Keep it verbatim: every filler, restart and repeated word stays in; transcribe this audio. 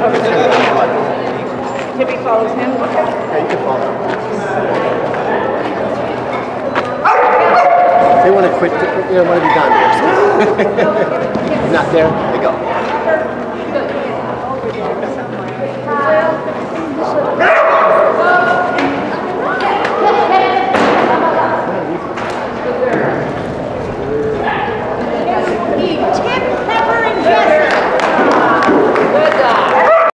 Kippy follows him. Yeah, you can follow. They want to quit. They want to be done. He's not there.